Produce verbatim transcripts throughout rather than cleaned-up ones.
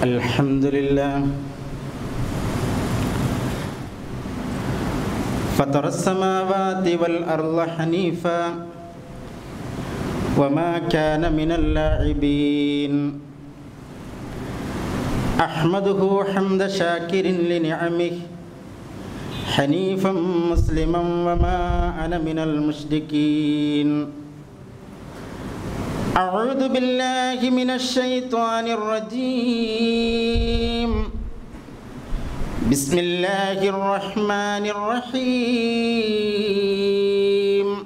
Alhamdulillah. Fatara as-samawati wal arda hanifa wa ma kana minal la'ibin. Ahmaduhu hamda shakirin li ni'amihi hanifan musliman wa ma ana minal mushrikin. A'udzu billahi minasy syaithanir rajim. Bismillahirrahmanirrahim.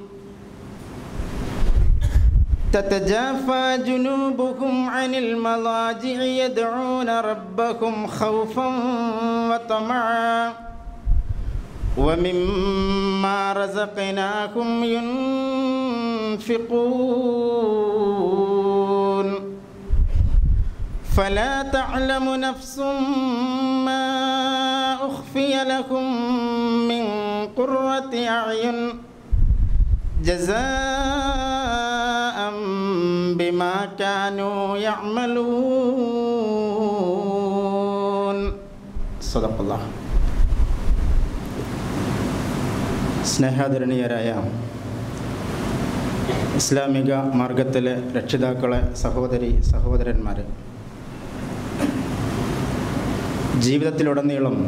Tatajafa junubuhum 'anil madaji'i yad'una rabbahum khawfan wa tama'an wa mimma razaqnahum yunfiqun. Fala ta'lamu nafsun ma ukhfiya lahum min qurrati a'yun jazaa'an bima kanu ya'malun. Sadaqallah. സ്നേഹാദരണീയരായ ഇസ്ലാമിക മാർഗത്തിലെ രക്ഷിതാക്കളെ, സഹോദരി സഹോദരന്മാരെ, ജീവിതത്തിലുടനീളം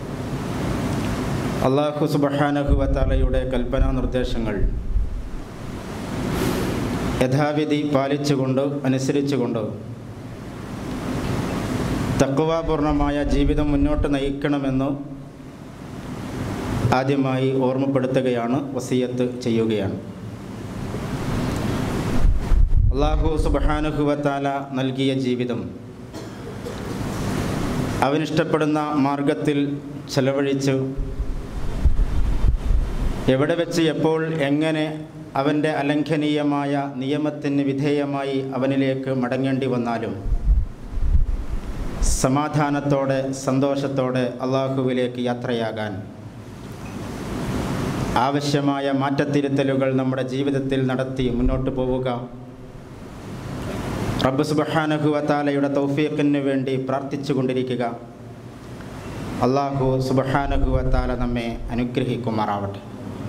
അല്ലാഹു സുബ്ഹാനഹു വ തആലയുടെ കൽപ്പനാ നിർദ്ദേശങ്ങൾ യഥാവിധി പാലിച്ചുകൊണ്ട് അനുസരിച്ചുകൊണ്ട് തഖ്വാപൂർണമായ ജീവിതം മുന്നോട്ട് നയിക്കണമെന്ന് ആദ്യമായി ഓർമ്മപ്പെടുത്തുകയാണ്, വസിയത്ത് ചെയ്യുകയാണ്. അല്ലാഹു സുബ്ഹാനഹു വ തആല നൽകിയ ജീവിതം അവനിഷ്ടപ്പെടുന്ന മാർഗത്തിൽ ചെലവഴിച്ചു എവിടെ വെച്ച് എപ്പോൾ എങ്ങനെ അവൻ്റെ അലംഘനീയമായ നിയമത്തിന് വിധേയമായി അവനിലേക്ക് മടങ്ങേണ്ടി വന്നാലും സമാധാനത്തോടെ സന്തോഷത്തോടെ അള്ളാഹുവിലേക്ക് യാത്രയാകാൻ ആവശ്യമായ മാറ്റത്തിരുത്തലുകൾ നമ്മുടെ ജീവിതത്തിൽ നടത്തി മുന്നോട്ട് പോവുക, റബ്ബ് സുബ്ഹാനഹു വ തആലയുടെ തൗഫീഖിന് വേണ്ടി പ്രാർത്ഥിച്ചു കൊണ്ടിരിക്കുക. അല്ലാഹു സുബ്ഹാനഹു വ തആല നമ്മെ അനുഗ്രഹിക്കുമാറാവട്ടെ.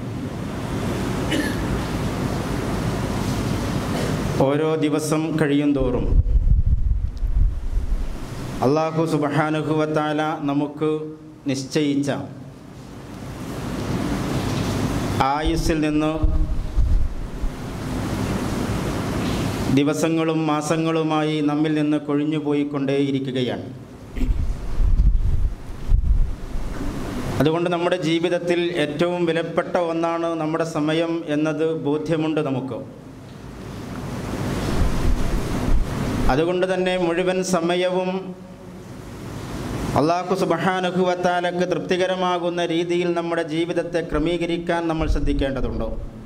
ഓരോ ദിവസം കഴിയും തോറും അല്ലാഹു സുബ്ഹാനഹു വ തആല നമുക്ക് നിശ്ചയിച്ച ആയുസ്സിൽ നിന്ന് ദിവസങ്ങളും മാസങ്ങളുമായി നമ്മിൽ നിന്ന് കൊഴിഞ്ഞുപോയിക്കൊണ്ടേയിരിക്കുകയാണ്. അതുകൊണ്ട് നമ്മുടെ ജീവിതത്തിൽ ഏറ്റവും വിലപ്പെട്ട ഒന്നാണ് നമ്മുടെ സമയം എന്നത് ബോധ്യമുണ്ട് നമുക്ക്. അതുകൊണ്ട് തന്നെ മുഴുവൻ സമയവും അല്ലാഹു സുബ്ഹാനഹു വ തആലക്ക് തൃപ്തികരമാകുന്ന രീതിയിൽ നമ്മുടെ ജീവിതത്തെ ക്രമീകരിക്കാൻ നമ്മൾ ശ്രദ്ധിക്കേണ്ടതുണ്ട്.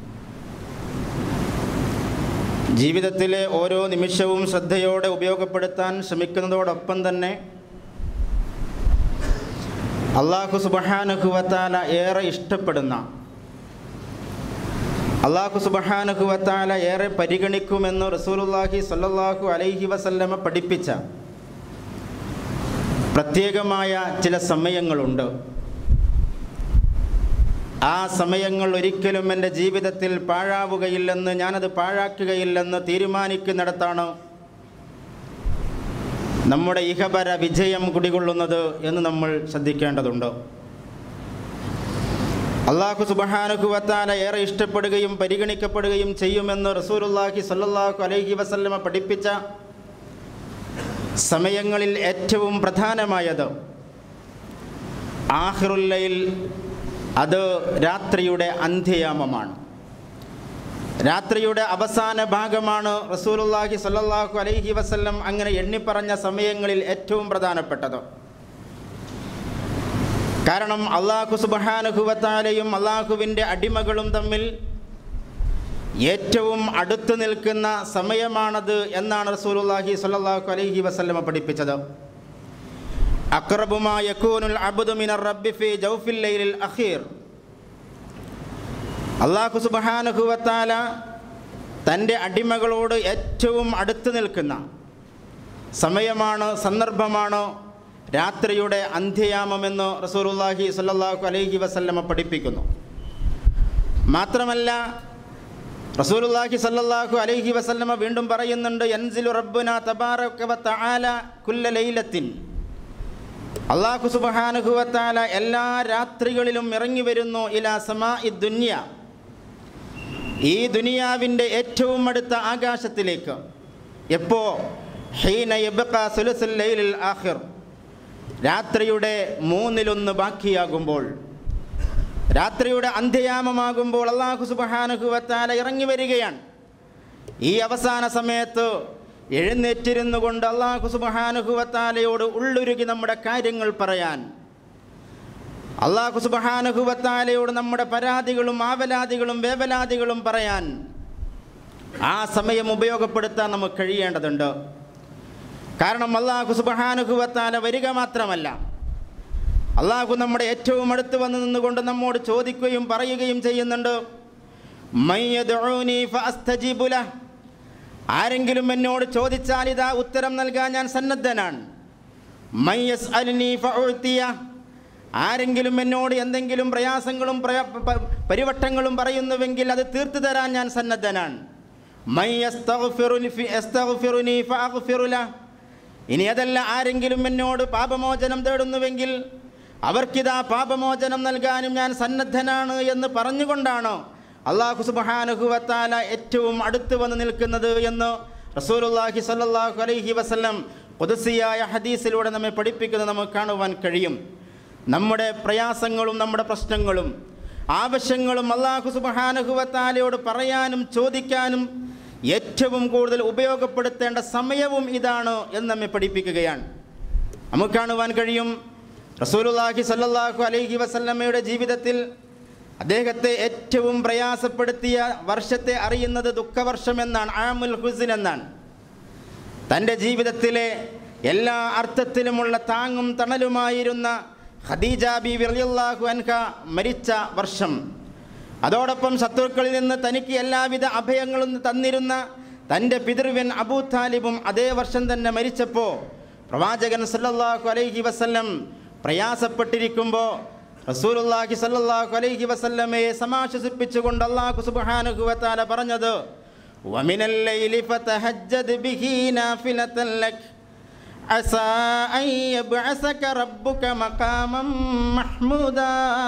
ജീവിതത്തിലെ ഓരോ നിമിഷവും ശ്രദ്ധയോടെ ഉപയോഗപ്പെടുത്താൻ ശ്രമിക്കുന്നതോടൊപ്പം തന്നെ അല്ലാഹു സുബ്ഹാനഹു വ തആല ഏറെ ഇഷ്ടപ്പെടുന്ന, അല്ലാഹു സുബ്ഹാനഹു വ തആല ഏറെ പരിഗണിക്കുമെന്ന് റസൂലുള്ളാഹി സ്വല്ലല്ലാഹു അലൈഹി വസല്ലമ പഠിപ്പിച്ച പ്രത്യേകമായ ചില സമയങ്ങളുണ്ട്. ആ സമയങ്ങൾ ഒരിക്കലും എൻ്റെ ജീവിതത്തിൽ പാഴാവുകയില്ലെന്ന്, ഞാനത് പാഴാക്കുകയില്ലെന്ന് തീരുമാനിക്കുന്നിടത്താണ് നമ്മുടെ ഇഹപര വിജയം കുടികൊള്ളുന്നത് എന്ന് നമ്മൾ ശ്രദ്ധിക്കേണ്ടതുണ്ട്. അല്ലാഹു സുബ്ഹാനഹു വ തആല ഏറെ ഇഷ്ടപ്പെടുകയും പരിഗണിക്കപ്പെടുകയും ചെയ്യുമെന്ന് റസൂലുള്ളാഹി സ്വല്ലല്ലാഹു അലൈഹി വസല്ലമ പഠിപ്പിച്ച സമയങ്ങളിൽ ഏറ്റവും പ്രധാനമായത് ആഖിറുൽ ലൈൽ, അത് രാത്രിയുടെ അന്ത്യയാമമാണ്, രാത്രിയുടെ അവസാന ഭാഗമാണ്. റസൂലുള്ളാഹി സ്വല്ലല്ലാഹു അലൈഹി വസല്ലം അങ്ങനെ എണ്ണിപ്പറഞ്ഞ സമയങ്ങളിൽ ഏറ്റവും പ്രധാനപ്പെട്ടത്. കാരണം അല്ലാഹു സുബ്ഹാനഹു വ തആലയും അല്ലാഹുവിൻ്റെ അടിമകളും തമ്മിൽ ഏറ്റവും അടുത്ത് നിൽക്കുന്ന സമയമാണത് എന്നാണ് റസൂലുള്ളാഹി സ്വല്ലല്ലാഹു അലൈഹി വസല്ലം പഠിപ്പിച്ചത്. അഖ്റബു മാ യകൂനുൽ അബ്ദു മിനർ റബ്ബി ഫീ ജൗഫിൽ ലൈലിൽ അഖീർ. അല്ലാഹു സുബ്ഹാനഹു വ തആല തൻ്റെ അടിമകളോട് ഏറ്റവും അടുത്ത് നിൽക്കുന്ന സമയമാണ്, സന്ദർഭമാണ് രാത്രിയുടെ അന്ത്യയാമമെന്ന് റസൂലുള്ളാഹി സ്വല്ലല്ലാഹു അലൈഹി വസല്ലമ പഠിപ്പിക്കുന്നു. മാത്രമല്ല റസൂലുള്ളാഹി സ്വല്ലല്ലാഹു അലൈഹി വസല്ലമ വീണ്ടും പറയുന്നുണ്ട്, യൻസിലു റബ്ബുനാ തബാറക വ തആല കുല്ല ലൈലത്തിൻ. അല്ലാഹു സുബ്ഹാനഹു വ തആല എല്ലാ രാത്രികളിലും ഇറങ്ങി വരുന്നു ഇലാ സമാഇ ദുനിയ, ഈ ദുനിയാവിൻ്റെ ഏറ്റവും അടുത്ത ആകാശത്തിലേക്ക്. എപ്പോ? ഹീന യബ്ഖാ സുലുസുൽ ലൈലിൽ ആഖിർ, രാത്രിയുടെ മൂന്നിലൊന്ന് ബാക്കിയാകുമ്പോൾ, രാത്രിയുടെ അന്ത്യയാമമാകുമ്പോൾ അല്ലാഹു സുബ്ഹാനഹു വ തആല ഇറങ്ങി വരികയാണ്. ഈ അവസാന സമയത്ത് എഴുന്നേറ്റിരുന്നു കൊണ്ട് അല്ലാഹു സുബ്ഹാനഹു വ തആലയോട് ഉള്ളുരുകി നമ്മുടെ കാര്യങ്ങൾ പറയാൻ, അല്ലാഹു സുബ്ഹാനഹു വ തആലയോട് നമ്മുടെ പരാതികളും ആവലാദികളും വേവലാദികളും പറയാൻ ആ സമയം ഉപയോഗപ്പെടുത്താൻ നമുക്ക് കഴിയേണ്ടതുണ്ട്. കാരണം അല്ലാഹു സുബ്ഹാനഹു വ തആല വരിക മാത്രമല്ല, അല്ലാഹു നമ്മുടെ ഏറ്റവും അടുത്ത് വന്ന് നിന്നുകൊണ്ട് നമ്മോട് ചോദിക്കുകയും പറയുകയും ചെയ്യുന്നുണ്ട്. മയ്യദ്ഉനി ഫഅസ്തജീബു ലഹ്, ആരെങ്കിലും എന്നോട് ചോദിച്ചാൽ ഇതാ ഉത്തരം നൽകാൻ ഞാൻ സന്നദ്ധനാണ്. മയ്യസ്അൽനി ഫഉതിയ, ആരെങ്കിലും എന്നോട് എന്തെങ്കിലും പ്രയാസങ്ങളും പരിവട്ടങ്ങളും പറയുന്നുവെങ്കിൽ അത് തീർത്തു തരാൻ ഞാൻ സന്നദ്ധനാണ്. മയ്യസ്തഗ്ഫിറുനി ഫഅഗ്ഫിറു ലഹ്, ഇനി അതല്ല ആരെങ്കിലും എന്നോട് പാപമോചനം തേടുന്നുവെങ്കിൽ അവർക്കിതാ പാപമോചനം നൽകാനും ഞാൻ സന്നദ്ധനാണ് എന്ന് പറഞ്ഞുകൊണ്ടാണ് അല്ലാഹു സുബ്ഹാനഹു വ തആല ഏറ്റവും അടുത്ത് വന്ന് നിൽക്കുന്നത് എന്ന് റസൂലുള്ളാഹി സ്വല്ലല്ലാഹു അലൈഹി വസല്ലം ഖുദ്സിയായ ഹദീസിലൂടെ നമ്മെ പഠിപ്പിക്കുന്നത് നമുക്ക് കാണുവാൻ കഴിയും. നമ്മുടെ പ്രയാസങ്ങളും നമ്മുടെ പ്രശ്നങ്ങളും ആവശ്യങ്ങളും അല്ലാഹു സുബ്ഹാനഹു വ തആലയോട് പറയാനും ചോദിക്കാനും ഏറ്റവും കൂടുതൽ ഉപയോഗപ്പെടുത്തേണ്ട സമയവും ഇതാണ് എന്ന് നമ്മെ പഠിപ്പിക്കുകയാണ്. നമുക്ക് കാണുവാൻ കഴിയും റസൂലുള്ളാഹി സ്വല്ലല്ലാഹു അലൈഹി വസല്ലമയുടെ ജീവിതത്തിൽ അദ്ദേഹത്തെ ഏറ്റവും പ്രയാസപ്പെടുത്തിയ വർഷത്തെ അറിയുന്നത് ദുഃഖവർഷം എന്നാണ്, ആമുൽ ഹുസ്ൻ എന്നാണ്. തൻ്റെ ജീവിതത്തിലെ എല്ലാ അർത്ഥത്തിലുമുള്ള താങ്ങും തണലുമായിരുന്ന ഖദീജ ബീവി റളിയല്ലാഹു അൻഹ മരിച്ച വർഷം, അതോടൊപ്പം ശത്രുക്കളിൽ നിന്ന് തനിക്ക് എല്ലാവിധ അഭയങ്ങളും തന്നിരുന്ന തൻ്റെ പിതൃവ്യൻ അബൂ താലിബും അതേ വർഷം തന്നെ മരിച്ചപ്പോൾ പ്രവാചകൻ സല്ലല്ലാഹു അലൈഹി വസല്ലം പ്രയാസപ്പെട്ടിരിക്കുമ്പോൾ റസൂലുള്ളാഹി സല്ലല്ലാഹു അലൈഹി വസല്ലമയെ സമാശ്വസിപ്പിച്ചുകൊണ്ട് അല്ലാഹു സുബ്ഹാനഹു വ തആല പറഞ്ഞത്, വമിനൽ ലൈലി ഫതഹജ്ജദ് ബിഹി നാഫിലതൻ ലക് അസാ അൻ യബ്അസക റബ്ബുക മഖാമൻ മഹ്മൂദാ.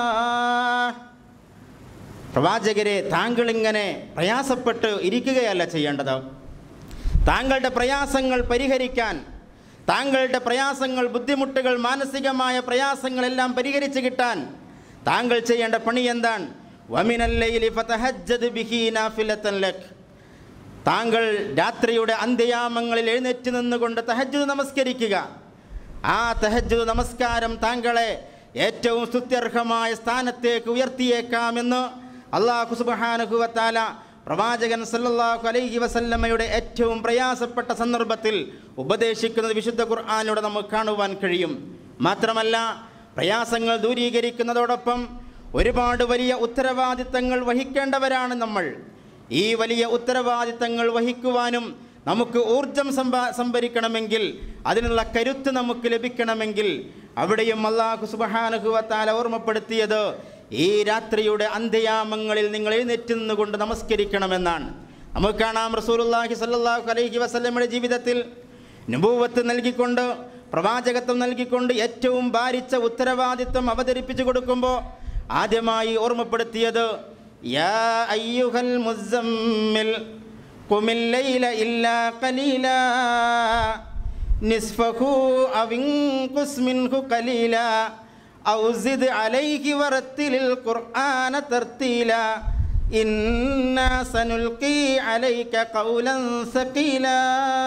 പ്രവാചകരെ, താങ്കൾ ഇങ്ങനെ പ്രയാസപ്പെട്ട് ഇരിക്കുകയല്ല ചെയ്യേണ്ടത്. താങ്കളുടെ പ്രയാസങ്ങൾ പരിഹരിക്കാൻ, താങ്കളുടെ പ്രയാസങ്ങൾ, ബുദ്ധിമുട്ടുകൾ, മാനസികമായ പ്രയാസങ്ങളെല്ലാം പരിഹരിച്ച് കിട്ടാൻ താങ്കൾ ചെയ്യേണ്ട പണി എന്താണ്? വമിനൽ ലൈലി ഫതഹജ്ജദ് ബിഹി നാഫിലതൻ ലക്, താങ്കൾ രാത്രിയുടെ അന്ത്യയാമങ്ങളിൽ എഴുന്നേറ്റ് നിന്നുകൊണ്ട് തഹജ്ജുദ് നമസ്കരിക്കുക. ആ തഹജ്ജുദ് നമസ്കാരം താങ്കളെ ഏറ്റവും സ്തുത്യർഹമായ സ്ഥാനത്തേക്ക് ഉയർത്തിയേക്കാമെന്ന് അല്ലാഹു സുബ്ഹാനഹു വ തആല പ്രവാചകൻ സല്ലല്ലാഹു അലൈഹി വസല്ലമയുടെ ഏറ്റവും പ്രയാസപ്പെട്ട സന്ദർഭത്തിൽ ഉപദേശിക്കുന്നത് വിശുദ്ധ ഖുർആനിലൂടെ നമുക്ക് കാണുവാൻ കഴിയും. മാത്രമല്ല, പ്രയാസങ്ങൾ ദൂരീകരിക്കുന്നതോടൊപ്പം ഒരുപാട് വലിയ ഉത്തരവാദിത്തങ്ങൾ വഹിക്കേണ്ടവരാണ് നമ്മൾ. ഈ വലിയ ഉത്തരവാദിത്തങ്ങൾ വഹിക്കുവാനും നമുക്ക് ഊർജം സംഭാ സംഭരിക്കണമെങ്കിൽ, അതിനുള്ള കരുത്ത് നമുക്ക് ലഭിക്കണമെങ്കിൽ അവിടെയും അല്ലാഹു സുബ്ഹാനഹു വ തആല ഓർമ്മപ്പെടുത്തിയത് ഈ രാത്രിയുടെ അന്ത്യയാമങ്ങളിൽ നിങ്ങൾ എഴുന്നേറ്റ് നിന്നുകൊണ്ട് നമസ്കരിക്കണമെന്നാണ്. നമുക്ക് കാണാം റസൂലുള്ളാഹി സ്വല്ലല്ലാഹു അലൈഹി വസല്ലമയുടെ ജീവിതത്തിൽ നബൂവത്ത് നൽകിക്കൊണ്ട്, പ്രവാചകത്വം നൽകിക്കൊണ്ട് ഏറ്റവും ഭാരിച്ച ഉത്തരവാദിത്വം അവതരിപ്പിച്ചു കൊടുക്കുമ്പോൾ ആദ്യമായി ഓർമ്മപ്പെടുത്തിയത്, യാ അയ്യുഹൽ മുസമ്മിൽ ഖുമിൽ ലൈല ഇല്ലാ ഖലീലാ നിസ്ഫഹു അവിൻഖുസ് മിൻഹു ഖലീലാ ഔ സിദ് അലൈഹി വറത്തിലിൽ ഖുർആന തർത്തീലാ ഇന്നാ സനുൽഖി അലൈക ഖൗലൻ സഖീലാ.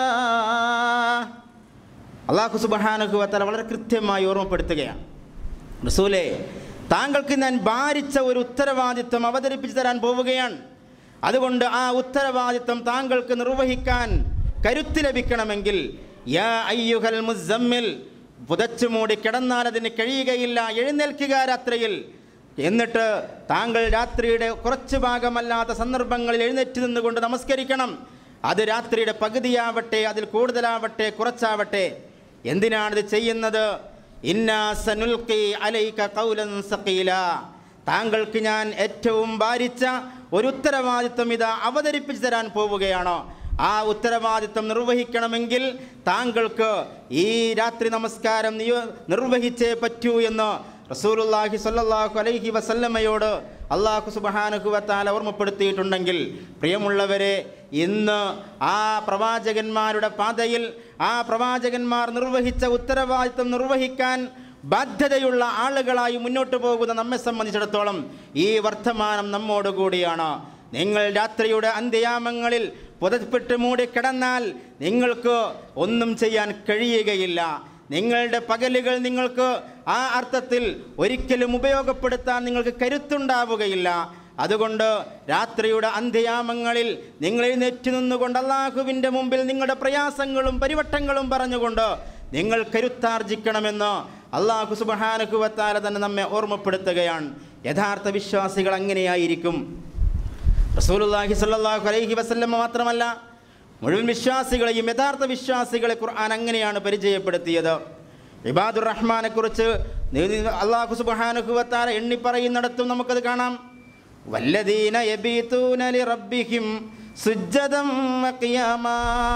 അല്ലാഹു സുബ്ഹാനഹു വ തആല വളരെ കൃത്യമായി ഓർമ്മപ്പെടുത്തുകയാണ്, റസൂലേ, താങ്കൾക്ക് ഞാൻ ഭാരിച്ച ഒരു ഉത്തരവാദിത്വം അവതരിപ്പിച്ചു തരാൻ പോവുകയാണ്. അതുകൊണ്ട് ആ ഉത്തരവാദിത്വം താങ്കൾക്ക് നിർവഹിക്കാൻ കരുത്ത് ലഭിക്കണമെങ്കിൽ യാ അയ്യുഹൽ മുസമ്മിൽ, പുതച്ചു മൂടി കിടന്നാൽ അതിന് കഴിയുകയില്ല, എഴുന്നേൽക്കുക രാത്രിയിൽ. എന്നിട്ട് താങ്കൾ രാത്രിയുടെ കുറച്ച് ഭാഗമല്ലാത്ത സന്ദർഭങ്ങളിൽ എഴുന്നേറ്റ് നിന്നുകൊണ്ട് നമസ്കരിക്കണം. അത് രാത്രിയുടെ പകുതിയാവട്ടെ, അതിൽ കൂടുതലാവട്ടെ, കുറച്ചാവട്ടെ. എന്തിനാണിത് ചെയ്യുന്നത്? ഇന്നാ സനുൽഖി അലൈക ഖൗലൻ സഖീല, താങ്കൾക്ക് ഞാൻ ഏറ്റവും ഭാരിച്ച ഒരു ഉത്തരവാദിത്വം ഇതാ അവതരിപ്പിച്ചു തരാൻ പോവുകയാണോ? ആ ഉത്തരവാദിത്വം നിർവഹിക്കണമെങ്കിൽ താങ്കൾക്ക് ഈ രാത്രി നമസ്കാരം നിർവഹിച്ചേ പറ്റൂ എന്ന് റസൂലുള്ളാഹി സ്വല്ലല്ലാഹു അലൈഹി വസല്ലമയോട് അല്ലാഹു സുബ്ഹാനഹു വ തആല ഓർമ്മപ്പെടുത്തിയിട്ടുണ്ടെങ്കിൽ, പ്രിയമുള്ളവരെ, ഇന്ന് ആ പ്രവാചകന്മാരുടെ പാതയിൽ ആ പ്രവാചകന്മാർ നിർവഹിച്ച ഉത്തരവാദിത്വം നിർവഹിക്കാൻ ബാധ്യതയുള്ള ആളുകളായി മുന്നോട്ട് പോകുന്ന നമ്മെ സംബന്ധിച്ചിടത്തോളം ഈ വർത്തമാനം നമ്മോടുകൂടിയാണ്. നിങ്ങൾ രാത്രിയുടെ അന്ത്യയാമങ്ങളിൽ പുതപ്പെട്ട് മൂടി കിടന്നാൽ നിങ്ങൾക്ക് ഒന്നും ചെയ്യാൻ കഴിയുകയില്ല. നിങ്ങളുടെ പകലുകൾ നിങ്ങൾക്ക് ആ അർത്ഥത്തിൽ ഒരിക്കലും ഉപയോഗപ്പെടുത്താൻ നിങ്ങൾക്ക് കരുത്തുണ്ടാവുകയില്ല. അതുകൊണ്ട് രാത്രിയുടെ അന്ത്യയാമങ്ങളിൽ നിങ്ങൾ എഴുന്നേറ്റ് നിന്നുകൊണ്ട് അല്ലാഹുവിൻ്റെ മുമ്പിൽ നിങ്ങളുടെ പ്രയാസങ്ങളും പരിവട്ടങ്ങളും പറഞ്ഞുകൊണ്ട് നിങ്ങൾ കരുത്താർജിക്കണമെന്ന് അല്ലാഹു സുബ്ഹാനഹു വ തആല തന്നെ നമ്മെ ഓർമ്മപ്പെടുത്തുകയാണ്. യഥാർത്ഥ വിശ്വാസികൾ അങ്ങനെയായിരിക്കും. റസൂലുള്ളാഹി സ്വല്ലല്ലാഹു അലൈഹി വസല്ലം മാത്രമല്ല, മുഴുവൻ വിശ്വാസികളെയും യഥാർത്ഥ വിശ്വാസികളെ ഖുർആൻ അങ്ങനെയാണ് പരിചയപ്പെടുത്തിയത്. ഇബാദുർ റഹ്മാനെ കുറിച്ച് അല്ലാഹു സുബ്ഹാനഹു വ തആല എണ്ണി പറയുന്നിടത്തും നമുക്കത് കാണാം. വല്ലദീന യബീതൂന ലിറബ്ബിഹിം സുജ്ജദൻ വഖിയാമാ,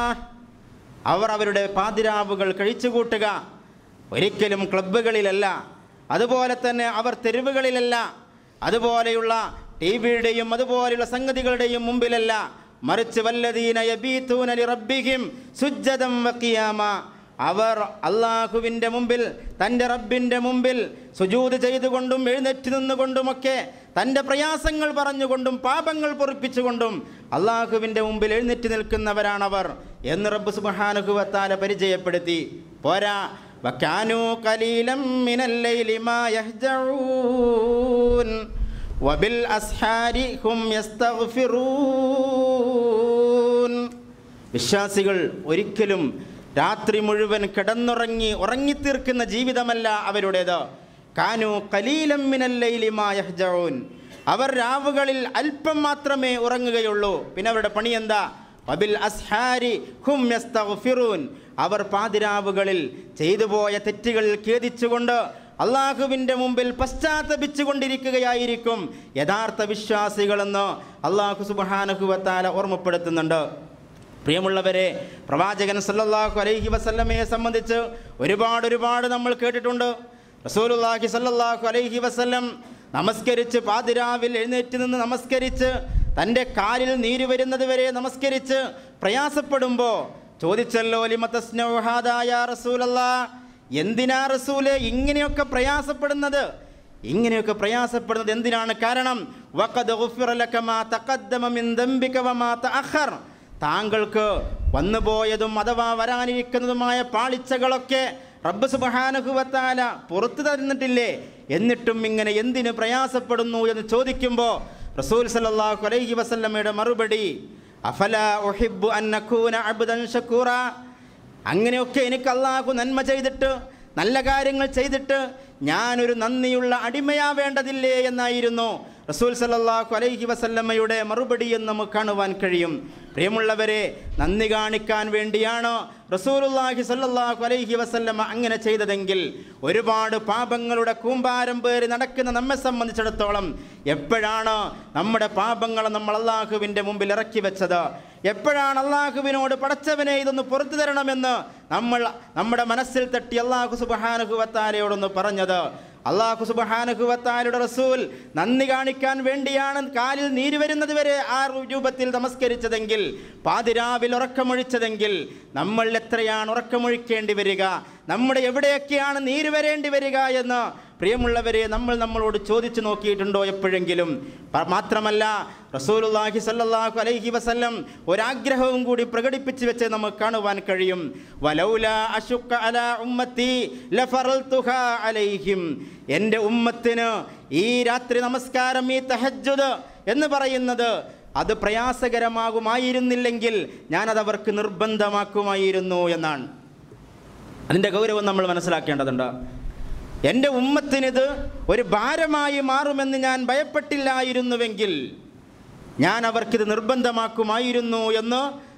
അവർ അവരുടെ പാതിരാവുകൾ കഴിച്ചുകൂട്ടുക ഒരിക്കലും ക്ലബ്ബുകളിലല്ല, അതുപോലെ തന്നെ അവർ തെരുവുകളിലല്ല, അതുപോലെയുള്ള ടി വിയുടെയും അതുപോലെയുള്ള സംഗതികളുടെയും മുമ്പിലല്ല, മറിച്ച് വല്ലദീന യബീതൂന ലിറബ്ബിഹിം സുജ്ജദൻ വഖിയാമ, അവർ അല്ലാഹുവിൻ്റെ മുമ്പിൽ, തൻ്റെ റബ്ബിൻ്റെ മുമ്പിൽ സുജൂദ് ചെയ്തുകൊണ്ടും എഴുന്നേറ്റ് നിന്നുകൊണ്ടുമൊക്കെ തൻ്റെ പ്രയാസങ്ങൾ പറഞ്ഞുകൊണ്ടും പാപങ്ങൾ പൊറുപ്പിച്ചുകൊണ്ടും അല്ലാഹുവിൻ്റെ മുമ്പിൽ എഴുന്നേറ്റ് നിൽക്കുന്നവരാണവർ എന്ന് റബ്ബ് സുബ്ഹാനഹു വ തആല പരിചയപ്പെടുത്തി. പോരാ, വകാനൂ ഖലീലം മിനൽ ലൈലി മാ യഹ്ജഊൻ വബിൽ അസ്ഹാരി ഹും യസ്തഗ്ഫിറൂൻ. വിശ്വാസികൾ ഒരിക്കലും രാത്രി മുഴുവൻ കിടന്നുറങ്ങി ഉറങ്ങിത്തീർക്കുന്ന ജീവിതമല്ല അവരുടേത്. കാനു ഖലീലം മിനൽ ലൈലി മാ യഹ്ജഊൻ, അവർ രാവുകളിൽ അല്പം മാത്രമേ ഉറങ്ങുകയുള്ളൂ. പിന്നെ അവരുടെ പണി എന്താ? വബിൽ അസ്ഹാരി ഹും യസ്തഗ്ഫിറൂൻ, അവർ പാതിരാവുകളിൽ ചെയ്തു പോയ തെറ്റുകളിൽ ഖേദിച്ചുകൊണ്ട് അള്ളാഹുവിൻ്റെ മുമ്പിൽ പശ്ചാത്തപിച്ചു കൊണ്ടിരിക്കുകയായിരിക്കും യഥാർത്ഥ വിശ്വാസികളെന്ന് അല്ലാഹു സുബ്ഹാനഹു വ തആല ഓർമ്മപ്പെടുത്തുന്നുണ്ട്. പ്രിയമുള്ളവരെ, പ്രവാചകൻ സല്ലല്ലാഹു അലൈഹി വസല്ലമയെ സംബന്ധിച്ച് ഒരുപാട് ഒരുപാട് നമ്മൾ കേട്ടിട്ടുണ്ട്. റസൂലുള്ളാഹി സല്ലല്ലാഹു അലൈഹി വസല്ലം നമസ്കരിച്ച് പാതിരാവിൽ എഴുന്നേറ്റ് നിന്ന് നമസ്കരിച്ച് തൻ്റെ കാലിൽ നീര് വരുന്നത് വരെ നമസ്കരിച്ച് പ്രയാസപ്പെടുമ്പോൾ ചോദിച്ചല്ലോ, ലിമ തസ്നഉ ഹാദാ യാ റസൂലല്ലാഹ്, എന്തിനാ റസൂലേ ഇങ്ങനെയൊക്കെ പ്രയാസപ്പെടുന്നത്? ഇങ്ങനെയൊക്കെ പ്രയാസപ്പെടുന്നത് എന്തിനാണ്? കാരണം വഖദ് ഗുഫിറ ലക മാ തഖദ്ദമ മിൻ ദംബിക വമാ തഅഖർ, താങ്കൾക്ക് വന്നുപോയതും അഥവാ വരാനിരിക്കുന്നതുമായ പാളിച്ചകളൊക്കെ റബ്ബ് സുബ്ഹാനഹു വ തആല പുറത്തു തന്നിട്ടില്ലേ? എന്നിട്ടും ഇങ്ങനെ എന്തിന് പ്രയാസപ്പെടുന്നു എന്ന് ചോദിക്കുമ്പോൾ റസൂൽ സല്ലല്ലാഹു അലൈഹി വസല്ലമയുടെ മറുപടി, അഫലാ ഉഹിബ്ബു അൻ നകൂന അബ്ദൻ ശകൂറ, അങ്ങനെയൊക്കെ എനിക്ക് അല്ലാഹു നന്മ ചെയ്തിട്ട് നല്ല കാര്യങ്ങൾ ചെയ്തിട്ട് ഞാനൊരു നന്ദിയുള്ള അടിമയാവേണ്ടതില്ലേ എന്നായിരുന്നു റസൂൽ സല്ലല്ലാഹു അലൈഹി വസല്ലമയുടെ മറുപടി എന്ന് നമുക്ക് കാണുവാൻ കഴിയും. പ്രിയമുള്ളവരെ, നന്ദി കാണിക്കാൻ വേണ്ടിയാണ് റസൂലുള്ളാഹി സല്ലല്ലാഹു അലൈഹി വസല്ലമ അങ്ങനെ ചെയ്തതെങ്കിൽ ഒരുപാട് പാപങ്ങളുടെ കൂമ്പാരം പേറി നടക്കുന്ന നമ്മെ സംബന്ധിച്ചിടത്തോളം എപ്പോഴാണ് നമ്മുടെ പാപങ്ങൾ നമ്മൾ അല്ലാഹുവിൻ്റെ മുമ്പിൽ ഇറക്കി വെച്ചത്? എപ്പോഴാണ് അല്ലാഹുവിനോട് പടച്ചവനെ ഇതൊന്ന് പുറത്തു തരണമെന്ന് നമ്മൾ നമ്മുടെ മനസ്സിൽ തട്ടി അല്ലാഹു സുബ്ഹാനഹു വ തആലയോടൊന്ന് പറഞ്ഞത്? അല്ലാഹു സുബ്ഹാനഹു വ തആലയുടെ റസൂൽ നന്ദി കാണിക്കാൻ വേണ്ടിയാണ് കാലിൽ നീര് വരുന്നത് വരെ ആ രൂപത്തിൽ നമസ്കരിച്ചതെങ്കിൽ, പാതിരാവിൽ ഉറക്കമൊഴിച്ചതെങ്കിൽ, നമ്മൾ എത്രയാണ് ഉറക്കമൊഴിക്കേണ്ടി വരിക? നമ്മുടെ എവിടെയൊക്കെയാണ് നീര് വരേണ്ടി വരിക എന്ന് പ്രിയമുള്ളവരെ നമ്മൾ നമ്മളോട് ചോദിച്ചു നോക്കിയിട്ടുണ്ടോ എപ്പോഴെങ്കിലും? മാത്രമല്ല, റസൂലുള്ളാഹി സ്വല്ലല്ലാഹു അലൈഹി വസല്ലം ഒരാഗ്രഹവും കൂടി പ്രകടിപ്പിച്ചു വെച്ച് നമുക്ക് കാണുവാൻ കഴിയും. വലൗലാ അശുക്ക അലാ ഉമ്മത്തി ലഫറൽതുഹാ അലൈഹിം, എൻ്റെ ഉമ്മത്തിന് ഈ രാത്രി നമസ്കാരം, ഈ തഹജ്ജുദ് എന്ന് പറയുന്നത് അത് പ്രയാസകരമാകുമായിരുന്നില്ലെങ്കിൽ ഞാനത് അവർക്ക് നിർബന്ധമാക്കുമായിരുന്നു എന്നാണ്. അതിൻ്റെ ഗൗരവം നമ്മൾ മനസ്സിലാക്കേണ്ടതുണ്ട്. എൻ്റെ ഉമ്മത്തിനിത് ഒരു ഭാരമായി മാറുമെന്ന് ഞാൻ ഭയപ്പെട്ടില്ലായിരുന്നുവെങ്കിൽ ഞാൻ അവർക്കിത് നിർബന്ധമാക്കുമായിരുന്നു എന്ന്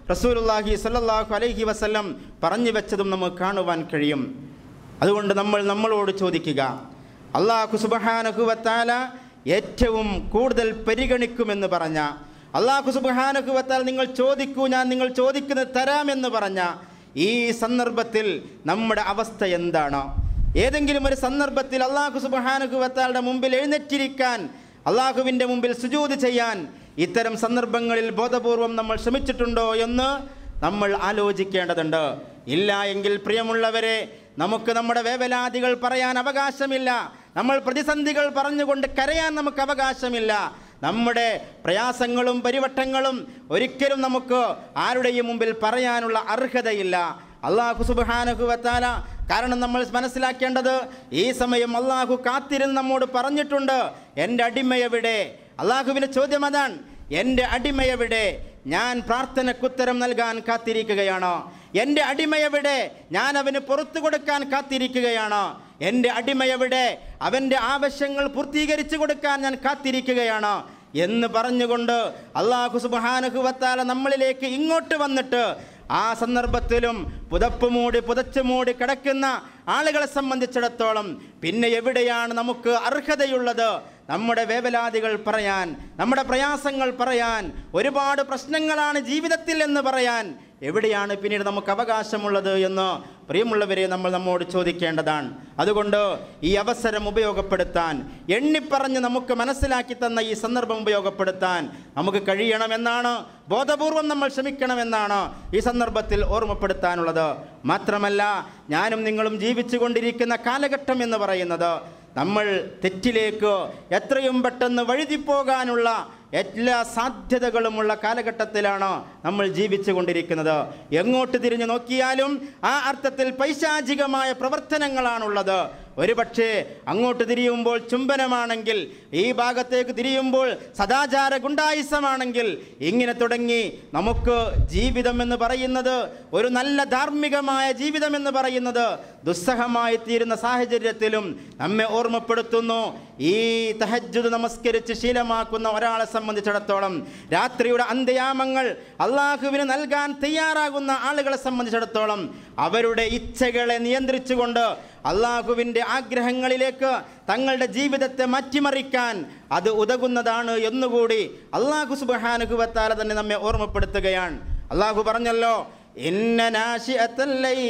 റസൂലുള്ളാഹി സ്വല്ലല്ലാഹു അലൈഹി വസല്ലം പറഞ്ഞു വെച്ചതും നമുക്ക് കാണുവാൻ കഴിയും. അതുകൊണ്ട് നമ്മൾ നമ്മളോട് ചോദിക്കുക, അല്ലാഹു സുബ്ഹാനഹു വ തആല ഏറ്റവും കൂടുതൽ പരിഗണിക്കുമെന്ന് പറഞ്ഞ, അല്ലാഹു സുബ്ഹാനഹു വ തആല നിങ്ങൾ ചോദിക്കൂ ഞാൻ നിങ്ങൾ ചോദിക്കുന്നത് തരാമെന്ന് പറഞ്ഞ ഈ സന്ദർഭത്തിൽ നമ്മുടെ അവസ്ഥ എന്താണ്? ഏതെങ്കിലും ഒരു സന്ദർഭത്തിൽ അല്ലാഹു സുബ്ഹാനഹു വ തആലയുടെ മുമ്പിൽ എഴുന്നേറ്റിരിക്കാൻ, അല്ലാഹുവിൻ്റെ മുമ്പിൽ സുജൂദ് ചെയ്യാൻ ഇത്തരം സന്ദർഭങ്ങളിൽ ബോധപൂർവം നമ്മൾ ശ്രമിച്ചിട്ടുണ്ടോ എന്ന് നമ്മൾ ആലോചിക്കേണ്ടതുണ്ട്. ഇല്ല എങ്കിൽ പ്രിയമുള്ളവരെ, നമുക്ക് നമ്മുടെ വേവലാതികൾ പറയാൻ അവകാശമില്ല. നമ്മൾ പ്രതിസന്ധികൾ പറഞ്ഞുകൊണ്ട് കരയാൻ നമുക്ക് അവകാശമില്ല. നമ്മുടെ പ്രയാസങ്ങളും പരിവട്ടങ്ങളും ഒരിക്കലും നമുക്ക് ആരുടെയും മുമ്പിൽ പറയാനുള്ള അർഹതയില്ല. അല്ലാഹു സുബ്ഹാനഹു വ തആല, കാരണം നമ്മൾ മനസ്സിലാക്കേണ്ടത്, ഈ സമയം അല്ലാഹു കാത്തിരുന്ന് നമ്മോട് പറഞ്ഞിട്ടുണ്ട്, എൻ്റെ അടിമയെവിടെ? അല്ലാഹുവിൻ്റെ ചോദ്യം അതാണ്, എൻ്റെ അടിമയെവിടെ? ഞാൻ പ്രാർത്ഥനക്കുത്തരം നൽകാൻ കാത്തിരിക്കുകയാണ്. എൻ്റെ അടിമയെവിടെ? ഞാൻ അവന് പുറത്തു കൊടുക്കാൻ കാത്തിരിക്കുകയാണ്. എൻ്റെ അടിമയെവിടെ? അവൻ്റെ ആവശ്യങ്ങൾ പൂർത്തീകരിച്ചു കൊടുക്കാൻ ഞാൻ കാത്തിരിക്കുകയാണ് എന്ന് പറഞ്ഞുകൊണ്ട് അല്ലാഹു സുബ്ഹാനഹു വ തആല നമ്മളിലേക്ക് ഇങ്ങോട്ട് വന്നിട്ട് ആ സന്ദർഭത്തിലും പുതപ്പ് മൂടി പുതച്ചു മൂടി കിടക്കുന്ന ആളുകളെ സംബന്ധിച്ചിടത്തോളം പിന്നെ എവിടെയാണ് നമുക്ക് അർഹതയുള്ളത്? നമ്മുടെ വേവലാതികൾ പറയാൻ, നമ്മുടെ പ്രയാസങ്ങൾ പറയാൻ, ഒരുപാട് പ്രശ്നങ്ങളാണ് ജീവിതത്തിൽ എന്ന് പറയാൻ എവിടെയാണ് പിന്നീട് നമുക്ക് അവകാശമുള്ളത് എന്ന് പ്രിയമുള്ളവരെ നമ്മൾ നമ്മോട് ചോദിക്കേണ്ടതാണ്. അതുകൊണ്ട് ഈ അവസരം ഉപയോഗപ്പെടുത്താൻ, എണ്ണിപ്പറഞ്ഞ് നമുക്ക് മനസ്സിലാക്കി തന്ന ഈ സന്ദർഭം ഉപയോഗപ്പെടുത്താൻ നമുക്ക് കഴിയണമെന്നാണ്, ബോധപൂർവം നമ്മൾ ശ്രമിക്കണമെന്നാണ് ഈ സന്ദർഭത്തിൽ ഓർമ്മപ്പെടുത്താനുള്ളത്. മാത്രമല്ല, ഞാനും നിങ്ങളും ജീവിച്ചു കൊണ്ടിരിക്കുന്ന കാലഘട്ടം എന്ന് പറയുന്നത് നമ്മൾ തെറ്റിലേക്ക് എത്രയും പെട്ടെന്ന് വഴുതിപ്പോകാനുള്ള എല്ലാ സാധ്യതകളുമുള്ള കാലഘട്ടത്തിലാണ് നമ്മൾ ജീവിച്ചു കൊണ്ടിരിക്കുന്നത്. എങ്ങോട്ട് തിരിഞ്ഞു നോക്കിയാലും ആ അർത്ഥത്തിൽ പൈശാചികമായ പ്രവർത്തനങ്ങളാണുള്ളത്. ഒരുപക്ഷെ അങ്ങോട്ട് തിരിയുമ്പോൾ ചുംബനമാണെങ്കിൽ, ഈ ഭാഗത്തേക്ക് തിരിയുമ്പോൾ സദാചാര ഗുണ്ടായിസമാണെങ്കിൽ, ഇങ്ങനെ തുടങ്ങി നമുക്ക് ജീവിതം എന്ന് പറയുന്നത്, ഒരു നല്ല ധാർമ്മികമായ ജീവിതം എന്ന് പറയുന്നത് ദുസ്സഹമായി തീരുന്ന സാഹചര്യത്തിലും നമ്മെ ഓർമ്മപ്പെടുത്തുന്നു. ഈ തഹജ്ജുദ് നമസ്കരിച്ച് ശീലമാക്കുന്ന ഒരാളെ സംബന്ധിച്ചിടത്തോളം, രാത്രിയുടെ അന്ത്യയാമങ്ങൾ അള്ളാഹുവിന് നൽകാൻ തയ്യാറാകുന്ന ആളുകളെ സംബന്ധിച്ചിടത്തോളം അവരുടെ ഇച്ഛകളെ നിയന്ത്രിച്ചുകൊണ്ട് അള്ളാഹുവിൻ്റെ ആഗ്രഹങ്ങളിലേക്ക് തങ്ങളുടെ ജീവിതത്തെ മാറ്റിമറിക്കാൻ അത് ഉതകുന്നതാണ് എന്നുകൂടി അള്ളാഹു സുബ്ഹാനഹു വ തആല തന്നെ നമ്മെ ഓർമ്മപ്പെടുത്തുകയാണ്. അള്ളാഹു പറഞ്ഞല്ലോ, ഇന്ന നാശിഅത്തൽ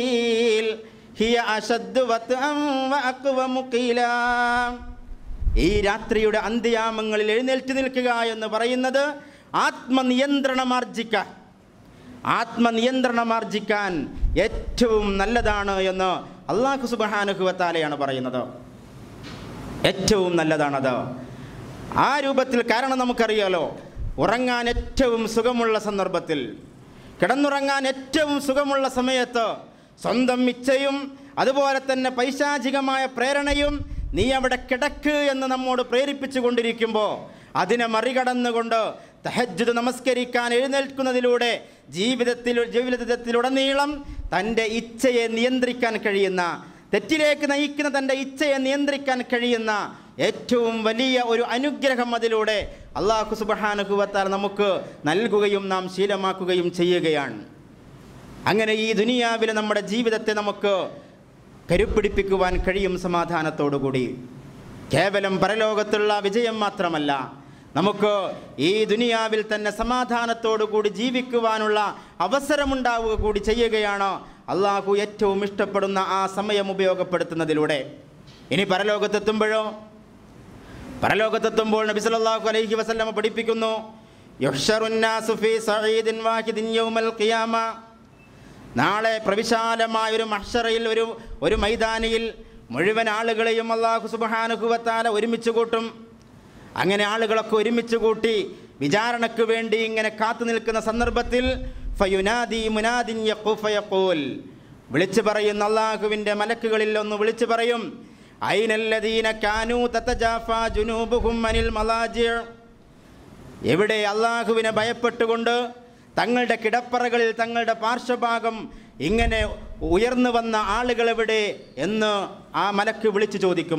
ലൈൽ ഹിയ അശദ്ദു വത്അൻ വഅഖ്വമു ഖീലാ. ഈ രാത്രിയുടെ അന്ത്യയാമങ്ങളിൽ എഴുന്നേറ്റ് നിൽക്കുക എന്ന് പറയുന്നത് ആത്മനിയന്ത്രണമാർജിക്കാൻ ആത്മനിയന്ത്രണമാർജിക്കാൻ ഏറ്റവും നല്ലതാണ് എന്ന് അല്ലാഹു സുബ്ഹാനഹു വ തആലയാണ് പറയുന്നത്. ഏറ്റവും നല്ലതാണത് ആ രൂപത്തിൽ. കാരണം നമുക്കറിയാലോ, ഉറങ്ങാൻ ഏറ്റവും സുഖമുള്ള സന്ദർഭത്തിൽ, കിടന്നുറങ്ങാൻ ഏറ്റവും സുഖമുള്ള സമയത്ത് സ്വന്തം ഇച്ഛയും അതുപോലെ തന്നെ പൈശാചികമായ പ്രേരണയും നീ അവിടെ കിടക്ക് എന്ന് നമ്മോട് പ്രേരിപ്പിച്ചു കൊണ്ടിരിക്കുമ്പോൾ അതിനെ മറികടന്നുകൊണ്ട് തഹജ്ജുദ് നമസ്കരിക്കാൻ എഴുന്നേൽക്കുന്നതിലൂടെ ജീവിതത്തിൽ ജീവിതത്തിലുടനീളം തൻ്റെ ഇച്ഛയെ നിയന്ത്രിക്കാൻ കഴിയുന്ന, തെറ്റിലേക്ക് നയിക്കുന്ന തൻ്റെ ഇച്ഛയെ നിയന്ത്രിക്കാൻ കഴിയുന്ന ഏറ്റവും വലിയ ഒരു അനുഗ്രഹം അതിലൂടെ അല്ലാഹു സുബ്ഹാനഹു വ തആല നമുക്ക് നൽകുകയും നാം ശീലമാക്കുകയും ചെയ്യുകയാണ്. അങ്ങനെ ഈ ദുനിയാവിലെ നമ്മുടെ ജീവിതത്തെ നമുക്ക് കരുപ്പിടിപ്പിക്കുവാൻ കഴിയും സമാധാനത്തോടുകൂടി. കേവലം പരലോകത്തുള്ള വിജയം മാത്രമല്ല, നമുക്ക് ഈ ദുനിയാവിൽ തന്നെ സമാധാനത്തോടുകൂടി ജീവിക്കുവാനുള്ള അവസരമുണ്ടാവുക കൂടി ചെയ്യുകയാണ് അള്ളാഹു ഏറ്റവും ഇഷ്ടപ്പെടുന്ന ആ സമയം ഉപയോഗപ്പെടുത്തുന്നതിലൂടെ. ഇനി പരലോകത്തെത്തുമ്പോഴോ, പരലോകത്തെത്തുമ്പോൾ നബി സല്ലല്ലാഹു അലൈഹി വസല്ലം പഠിപ്പിക്കുന്നു, യുഹ്ശറുന്നാസു ഫീ സഈദിൻ വാഹിദിൻ യൗമൽ ഖിയാമ. നാളെ പ്രവിശാലമായ ഒരു മഹ്ശറയിൽ, ഒരു ഒരു മൈതാനിയിൽ മുഴുവൻ ആളുകളെയും അല്ലാഹു സുബ്ഹാനഹു വ തആല ഒരുമിച്ച് കൂട്ടും. അങ്ങനെ ആളുകളൊക്കെ ഒരുമിച്ച് കൂട്ടി വിചാരണയ്ക്ക് വേണ്ടി ഇങ്ങനെ കാത്തു നിൽക്കുന്ന സന്ദർഭത്തിൽ ഫയുനാദി മുനാദിൻ യഖൂൽ, വിളിച്ചു പറയുന്ന അല്ലാഹുവിൻ്റെ മലക്കുകളിൽ ഒന്ന് വിളിച്ചു പറയും, ഐനല്ലദീന കാനൂ തതജാഫാ ജുനൂബുഹും അനിൽ മലാജി. എവിടെ അല്ലാഹുവിനെ ഭയപ്പെട്ടുകൊണ്ട് തങ്ങളുടെ കിടപ്പറകളിൽ തങ്ങളുടെ പാർശ്വഭാഗം ഇങ്ങനെ ഉയർന്നു വന്ന ആളുകൾ എവിടെ എന്ന് ആ മലക്ക് വിളിച്ചു ചോദിക്കും.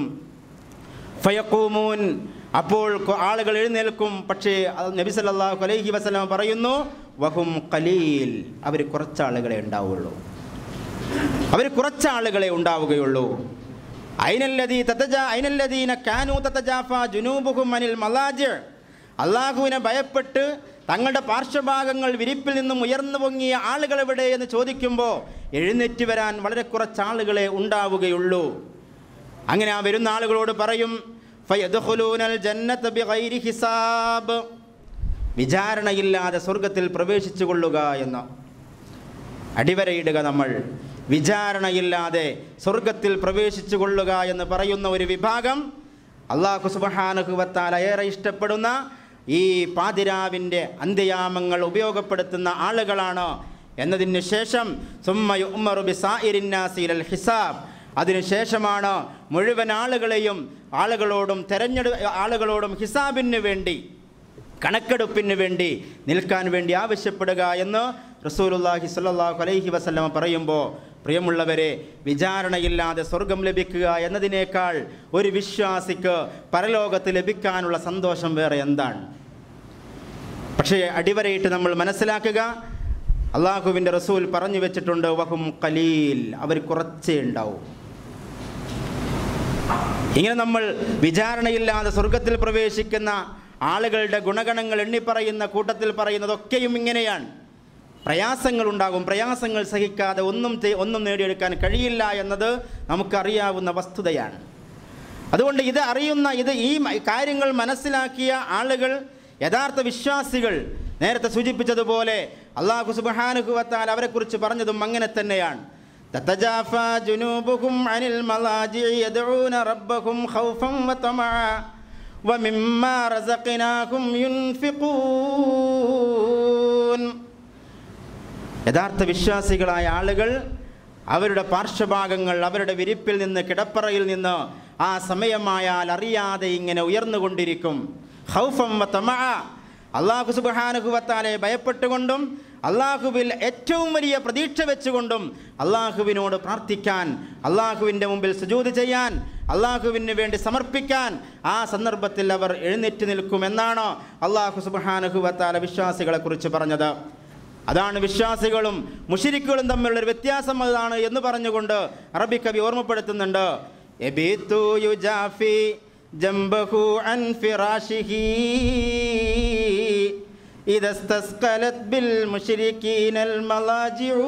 ഫയഖൂമൂൻ, അപ്പോൾ ആളുകൾ എഴുന്നേൽക്കും. പക്ഷേ നബി സല്ലല്ലാഹു അലൈഹി വസല്ലം പറയുന്നു, വഹും ഖലീൽ, അവർ കുറച്ചാളുകളെ ഉണ്ടാവുകയുള്ളൂ, അവർ കുറച്ചാളുകളെ ഉണ്ടാവുകയുള്ളൂ. ഐനല്ലദീ തതജാ ഐനല്ലദീന കാനൂ തതജാഫാ ജുനൂബുഹും അനിൽ മലാജി, അള്ളാഹുവിനെ ഭയപ്പെട്ട് തങ്ങളുടെ പാർശ്വഭാഗങ്ങൾ വിരിപ്പിൽ നിന്നും ഉയർന്നു പൊങ്ങിയ ആളുകൾ എവിടെ എന്ന് ചോദിക്കുമ്പോൾ എഴുന്നേറ്റ് വരാൻ വളരെ കുറച്ചാളുകളെ ഉണ്ടാവുകയുള്ളൂ. അങ്ങനെ ആ വരുന്ന ആളുകളോട് പറയും ഫയദ്ഖുലൂനൽ ജന്നത ബിഗൈരി ഹിസാബ്, വിചാരണയില്ലാതെ സ്വർഗത്തിൽ പ്രവേശിച്ചു കൊള്ളുക എന്ന് അടിവരയിടുക. നമ്മൾ വിചാരണയില്ലാതെ സ്വർഗത്തിൽ പ്രവേശിച്ചു കൊള്ളുക എന്ന് പറയുന്ന ഒരു വിഭാഗം അല്ലാഹു സുബ്ഹാനഹു വ തആല ഏറെ ഇഷ്ടപ്പെടുന്ന ഈ പാതിരാവിൻ്റെ അന്ത്യയാമങ്ങൾ ഉപയോഗപ്പെടുത്തുന്ന ആളുകളാണ് എന്നതിന് ശേഷം സുമ്മ യുഅ്മറു ബിസായിരിൻ നാസി ഇലൽ ഹിസാബ്, അതിനുശേഷമാണ് മുഴുവൻ ആളുകളെയും ആളുകളോടും തെരഞ്ഞെടു ആളുകളോടും ഹിസാബിന് വേണ്ടി, കണക്കെടുപ്പിന് വേണ്ടി നിൽക്കാൻ വേണ്ടി ആവശ്യപ്പെടുക എന്ന് റസൂലുള്ളാഹി സ്വല്ലല്ലാഹു അലൈഹി വസല്ലമ പറയുമ്പോൾ, പ്രിയമുള്ളവരെ, വിചാരണയില്ലാതെ സ്വർഗം ലഭിക്കുക എന്നതിനേക്കാൾ ഒരു വിശ്വാസിക്ക് പരലോകത്ത് ലഭിക്കാനുള്ള സന്തോഷം വേറെ എന്താണ്? പക്ഷേ അടിവരയിട്ട് നമ്മൾ മനസ്സിലാക്കുക, അള്ളാഹുവിൻ്റെ റസൂൽ പറഞ്ഞു വെച്ചിട്ടുണ്ട് വഹും ഖലീൽ, അവർ കുറച്ചേ ഉണ്ടാവും. ഇങ്ങനെ നമ്മൾ വിചാരണയില്ലാതെ സ്വർഗത്തിൽ പ്രവേശിക്കുന്ന ആളുകളുടെ ഗുണഗണങ്ങൾ എണ്ണിപ്പറയുന്ന കൂട്ടത്തിൽ പറയുന്നതൊക്കെയും ഇങ്ങനെയാണ്. പ്രയാസങ്ങളുണ്ടാകും, പ്രയാസങ്ങൾ സഹിക്കാതെ ഒന്നും ഒന്നും നേടിയെടുക്കാൻ കഴിയില്ല എന്നത് നമുക്കറിയാവുന്ന വസ്തുതയാണ്. അതുകൊണ്ട് ഇത് അറിയുന്ന ഇത് ഈ കാര്യങ്ങൾ മനസ്സിലാക്കിയ ആളുകൾ, യഥാർത്ഥ വിശ്വാസികൾ, നേരത്തെ സൂചിപ്പിച്ചതുപോലെ അല്ലാഹു സുബ്ഹാനഹു വ തആല അവരെക്കുറിച്ച് പറഞ്ഞതും അങ്ങനെ തന്നെയാണ്. തതജാഫാ ജുനൂബുഹും അനിൽ മലാജിഇ യദ്ഊന റബ്ബഹും ഖൗഫൻ വ തമഅ വമിമ്മാ റസഖ്നാഹും യുൻഫിഖൂൻ. യഥാർത്ഥ വിശ്വാസികളായ ആളുകൾ അവരുടെ പാർശ്വഭാഗങ്ങൾ അവരുടെ വിരിപ്പിൽ നിന്ന്, കിടപ്പറയിൽ നിന്ന് ആ സമയമായാൽ അറിയാതെ ഇങ്ങനെ ഉയർന്നുകൊണ്ടിരിക്കും. ഖൗഫൻ വ തമഅ, അല്ലാഹു സുബ്ഹാനഹു വ തആലയെ ഭയപ്പെട്ടുകൊണ്ടും അള്ളാഹുവിൽ ഏറ്റവും വലിയ പ്രതീക്ഷ വെച്ചുകൊണ്ടും അള്ളാഹുവിനോട് പ്രാർത്ഥിക്കാൻ, അള്ളാഹുവിൻ്റെ മുമ്പിൽ സുജൂദ് ചെയ്യാൻ, അള്ളാഹുവിന് വേണ്ടി സമർപ്പിക്കാൻ ആ സന്ദർഭത്തിൽ അവർ എഴുന്നേറ്റ് നിൽക്കുമെന്നാണ് അള്ളാഹു സുബ്ഹാനഹു വ തആല വിശ്വാസികളെ കുറിച്ച് പറഞ്ഞത്. അതാണ് വിശ്വാസികളും മുശ്രിക്കുകളും തമ്മിലുള്ളൊരു വ്യത്യാസം അതാണ് എന്ന് പറഞ്ഞുകൊണ്ട് അറബി കവി ഓർമ്മപ്പെടുത്തുന്നുണ്ട്. യബീതു യുജാഫി ജംബഹു അൻ ഫിറാശിഹി ഇദസ്തസ്ഖലത് ബിൽ മുശ്രികീനൽ മലാജിഉ.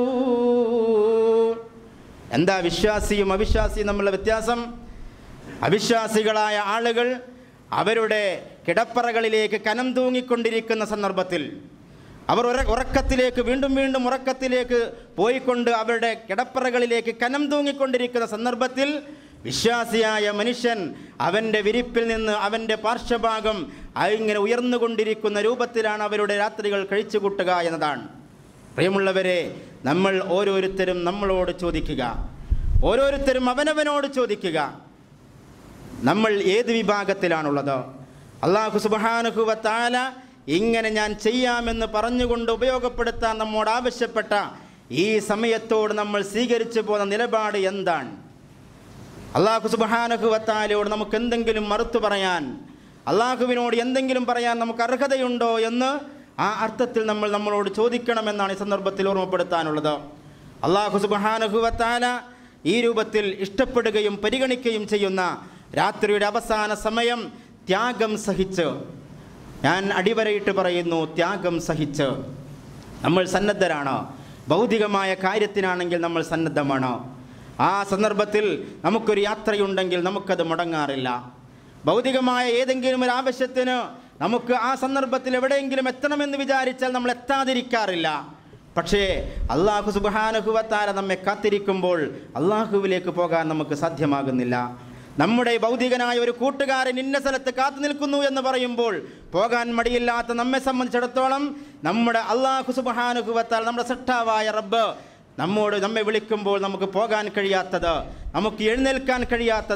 എന്താ വിശ്വാസിയും അവിശ്വാസിയും തമ്മിലുള്ള വ്യത്യാസം? അവിശ്വാസികളായ ആളുകൾ അവരുടെ കിടപ്പറകളിലേക്ക് കനം തൂങ്ങിക്കൊണ്ടിരിക്കുന്ന സന്ദർഭത്തിൽ, അവർ ഉറക്കത്തിലേക്ക് വീണ്ടും വീണ്ടും ഉറക്കത്തിലേക്ക് പോയിക്കൊണ്ട് അവരുടെ കിടപ്പറകളിലേക്ക് കനം തൂങ്ങിക്കൊണ്ടിരിക്കുന്ന സന്ദർഭത്തിൽ വിശ്വാസിയായ മനുഷ്യൻ അവൻ്റെ വിരിപ്പിൽ നിന്ന് അവൻ്റെ പാർശ്വഭാഗം ഇങ്ങനെ ഉയർന്നുകൊണ്ടിരിക്കുന്ന രൂപത്തിലാണ് അവരുടെ രാത്രികൾ കഴിച്ചു കൂട്ടുക എന്നതാണ്. പ്രിയമുള്ളവരെ, നമ്മൾ ഓരോരുത്തരും നമ്മളോട് ചോദിക്കുക, ഓരോരുത്തരും അവനവനോട് ചോദിക്കുക, നമ്മൾ ഏത് വിഭാഗത്തിലാണുള്ളത്? അല്ലാഹു സുബ്ഹാനഹു വ തആല ഇങ്ങനെ ഞാൻ ചെയ്യാമെന്ന് പറഞ്ഞുകൊണ്ട് ഉപയോഗപ്പെടുത്താൻ നമ്മോട് ആവശ്യപ്പെട്ട ഈ സമയത്തോട് നമ്മൾ സ്വീകരിച്ചു പോന്ന നിലപാട് എന്താണ്? അല്ലാഹു സുബ്ഹാനഹു വ തആലയോട് നമുക്ക് എന്തെങ്കിലും മറുത്തു പറയാൻ, അള്ളാഹുവിനോട് എന്തെങ്കിലും പറയാൻ നമുക്ക് അർഹതയുണ്ടോ എന്ന് ആ അർത്ഥത്തിൽ നമ്മൾ നമ്മളോട് ചോദിക്കണമെന്നാണ് ഈ സന്ദർഭത്തിൽ ഓർമ്മപ്പെടുത്താനുള്ളത്. അല്ലാഹു സുബ്ഹാനഹു വ തആല ഈ രൂപത്തിൽ ഇഷ്ടപ്പെടുകയും പരിഗണിക്കുകയും ചെയ്യുന്ന രാത്രിയുടെ അവസാന സമയം ത്യാഗം സഹിച്ച്, ഞാൻ അടിവരയിട്ട് പറയുന്നു, ത്യാഗം സഹിച്ച് നമ്മൾ സന്നദ്ധരാണ്. ഭൗതികമായ കാര്യത്തിനാണെങ്കിൽ നമ്മൾ സന്നദ്ധമാണ്. ആ സന്ദർഭത്തിൽ നമുക്കൊരു യാത്രയുണ്ടെങ്കിൽ നമുക്കത് മുടങ്ങാറില്ല. ഭൗതികമായ ഏതെങ്കിലും ഒരു ആവശ്യത്തിന് നമുക്ക് ആ സന്ദർഭത്തിൽ എവിടെയെങ്കിലും എത്തണമെന്ന് വിചാരിച്ചാൽ നമ്മൾ എത്താതിരിക്കാറില്ല. പക്ഷേ അല്ലാഹു സുബ്ഹാനഹു വ തആല നമ്മെ കാത്തിരിക്കുമ്പോൾ അള്ളാഹുവിലേക്ക് പോകാൻ നമുക്ക് സാധ്യമാകുന്നില്ല. നമ്മുടെ ഭൗതികനായ ഒരു കൂട്ടുകാരൻ ഇന്ന സ്ഥലത്ത് കാത്തു നിൽക്കുന്നു എന്ന് പറയുമ്പോൾ പോകാൻ മടിയില്ലാത്ത നമ്മെ സംബന്ധിച്ചിടത്തോളം നമ്മുടെ അല്ലാഹു സുബ്ഹാനഹു വ തആല, നമ്മുടെ സൃഷ്ടാവായ റബ്ബ് നമ്മോട് നമ്മെ വിളിക്കുമ്പോൾ നമുക്ക് പോകാൻ കഴിയാത്തത്, നമുക്ക് എഴുന്നേൽക്കാൻ കഴിയാത്തത്,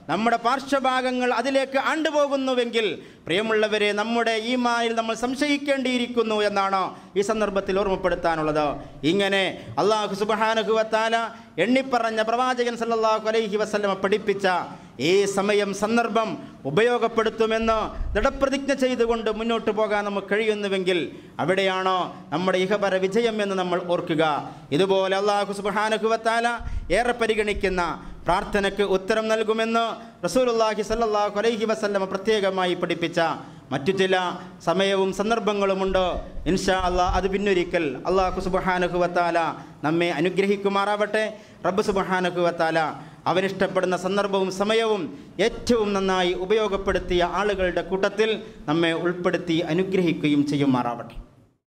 നമ്മുടെ പാർശ്വഭാഗങ്ങൾ അതിലേക്ക് ആണ്ടുപോകുന്നുവെങ്കിൽ പ്രിയമുള്ളവരെ, നമ്മുടെ ഈമാനിൽ നമ്മൾ സംശയിക്കേണ്ടിയിരിക്കുന്നു എന്നാണ് ഈ സന്ദർഭത്തിൽ ഓർമ്മപ്പെടുത്താനുള്ളത്. ഇങ്ങനെ അല്ലാഹു സുബ്ഹാനഹു വ തആല എണ്ണിപ്പറഞ്ഞ പ്രവാചകൻ സല്ലല്ലാഹു അലൈഹി വസല്ലമ പഠിപ്പിച്ച ഈ സമയം സന്ദർഭം ഉപയോഗപ്പെടുത്തുമെന്ന് ദൃഢപ്രതിജ്ഞ ചെയ്തുകൊണ്ട് മുന്നോട്ട് പോകാൻ നമുക്ക് കഴിയുന്നുവെങ്കിൽ അവിടെയാണോ നമ്മുടെ ഇഹപര വിജയം എന്ന് നമ്മൾ ഓർക്കുക. ഇതുപോലെ അല്ലാഹു സുബ്ഹാനഹു വ തആല ഏറെ പരിഗണിക്കുന്ന പ്രാർത്ഥനയ്ക്ക് ഉത്തരം നൽകുമെന്ന് റസൂലുള്ളാഹി സ്വല്ലല്ലാഹു അലൈഹി വസല്ലമ പ്രത്യേകമായി പഠിപ്പിച്ച മറ്റു ചില സമയവും സന്ദർഭങ്ങളുമുണ്ട്. ഇൻഷാ അല്ലാഹ് അത് പിന്നൊരിക്കൽ അല്ലാഹു സുബ്ഹാനഹു വ തആല നമ്മെ അനുഗ്രഹിക്കുമാറാവട്ടെ. റബ്ബ് സുബ്ഹാനഹു വ തആല അവനിഷ്ടപ്പെടുന്ന സന്ദർഭവും സമയവും ഏറ്റവും നന്നായി ഉപയോഗപ്പെടുത്തിയ ആളുകളുടെ കൂട്ടത്തിൽ നമ്മെ ഉൾപ്പെടുത്തി അനുഗ്രഹിക്കുകയും ചെയ്യുമാറാവട്ടെ.